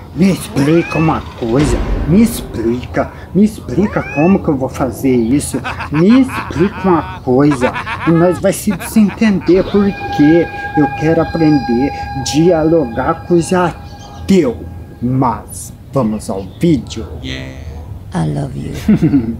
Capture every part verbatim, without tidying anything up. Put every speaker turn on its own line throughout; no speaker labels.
Me explica uma coisa, me explica, me explica como que eu vou fazer isso, me explica uma coisa, e nós vai se desentender porque eu quero aprender a dialogar com os ateus, mas vamos ao vídeo.
Yeah.
I love you.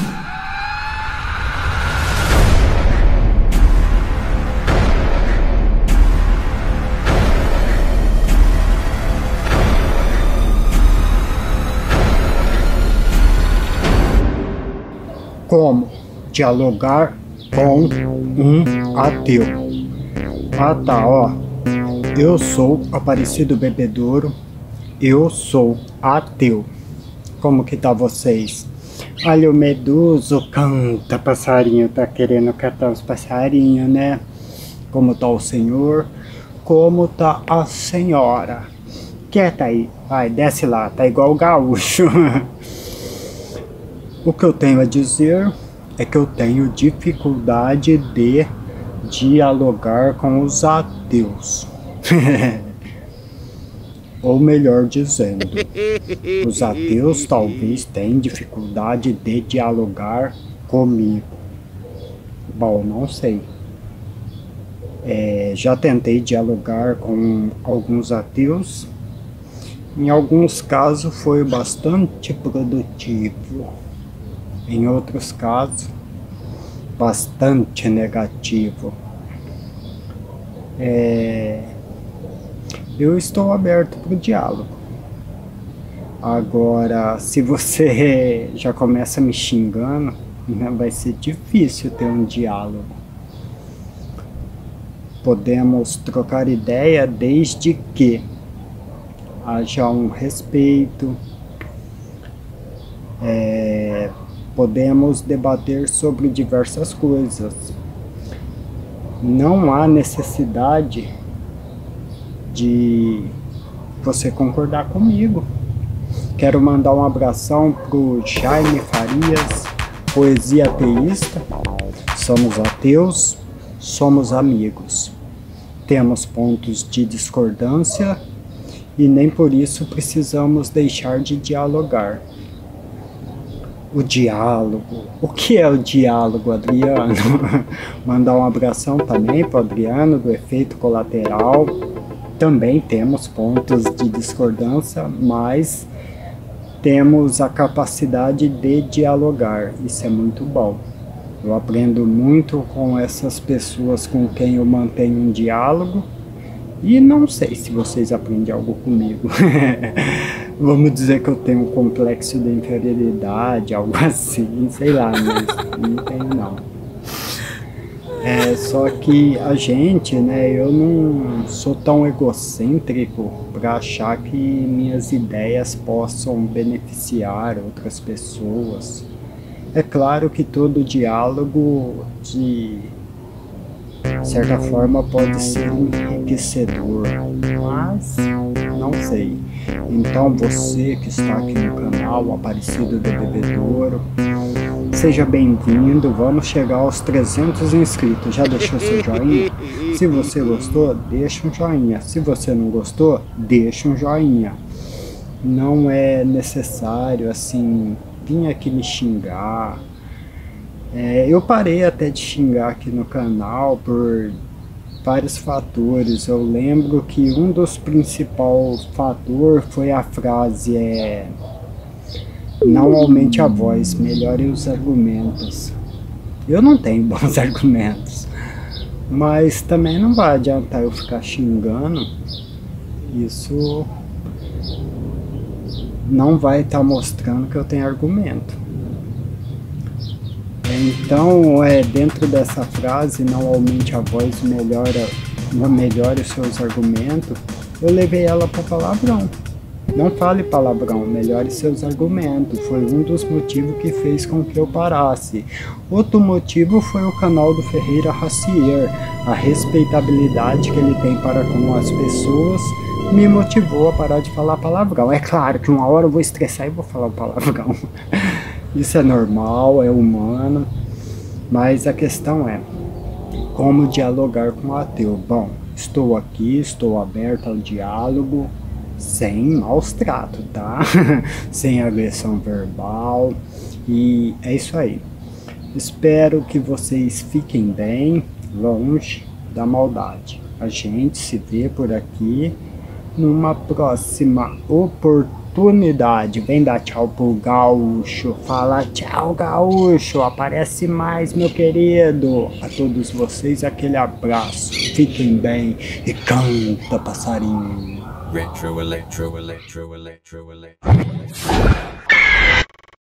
Como dialogar com um ateu? Ah tá, ó. Eu sou Aparecido Bebedouro. Eu sou ateu. Como que tá vocês? Olha o meduso, canta passarinho, tá querendo catar os passarinhos, né? Como tá o senhor? Como tá a senhora? Quieta aí, vai, desce lá, tá igual o gaúcho. O que eu tenho a dizer é que eu tenho dificuldade de dialogar com os ateus. Ou melhor dizendo, os ateus talvez tenham dificuldade de dialogar comigo. Bom, não sei. É, já tentei dialogar com alguns ateus. Em alguns casos foi bastante produtivo. Em outros casos, bastante negativo. É, eu estou aberto para o diálogo. Agora, se você já começa me xingando, né, vai ser difícil ter um diálogo. Podemos trocar ideia desde que haja um respeito. É, podemos debater sobre diversas coisas. Não há necessidade de você concordar comigo. Quero mandar um abração pro Jaime Farias, poesia ateísta. Somos ateus, somos amigos. Temos pontos de discordância e nem por isso precisamos deixar de dialogar. O diálogo. O que é o diálogo, Adriano? Mandar um abração também para o Adriano do Efeito Colateral. Também temos pontos de discordância, mas temos a capacidade de dialogar. Isso é muito bom. Eu aprendo muito com essas pessoas com quem eu mantenho um diálogo. E não sei se vocês aprendem algo comigo. Vamos dizer que eu tenho um complexo de inferioridade, algo assim, sei lá, mas não tenho não. É, só que a gente, né, eu não sou tão egocêntrico para achar que minhas ideias possam beneficiar outras pessoas. É claro que todo diálogo, de certa forma, pode ser enriquecedor, mas não sei. Então você que está aqui no canal Aparecido do Bebedouro, seja bem-vindo. Vamos chegar aos trezentos inscritos. Já deixou seu joinha? Se você gostou, deixa um joinha. Se você não gostou, deixa um joinha. Não é necessário assim vir aqui me xingar. É, eu parei até de xingar aqui no canal por vários fatores. Eu lembro que um dos principais fatores foi a frase é, não aumente a voz, melhore os argumentos. Eu não tenho bons argumentos, mas também não vai adiantar eu ficar xingando. Isso não vai estar mostrando que eu tenho argumento. Então, é, dentro dessa frase, não aumente a voz, melhora, melhore os seus argumentos, eu levei ela para palavrão. Não fale palavrão, melhore seus argumentos. Foi um dos motivos que fez com que eu parasse. Outro motivo foi o canal do Ferreira Racier. A respeitabilidade que ele tem para com as pessoas me motivou a parar de falar palavrão. É claro que uma hora eu vou estressar e vou falar um palavrão. Isso é normal, é humano, mas a questão é como dialogar com o ateu. Bom, estou aqui, estou aberto ao diálogo. sem maus tratos, tá? Sem agressão verbal. E é isso aí. Espero que vocês fiquem bem, longe da maldade. A gente se vê por aqui numa próxima oportunidade. Vem dar tchau pro Gaúcho. Fala tchau, Gaúcho. Aparece mais, meu querido. A todos vocês, aquele abraço. Fiquem bem e canta, passarinho.
Retro, electro, electro, electro, electro.